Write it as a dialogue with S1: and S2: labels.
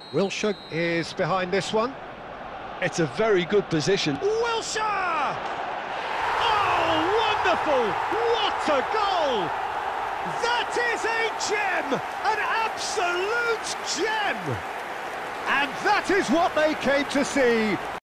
S1: Wilshere is behind this one.
S2: It's a very good position.
S1: Wilshere! Oh, wonderful! What a goal! That is a gem! An absolute gem! And that is what they came to see.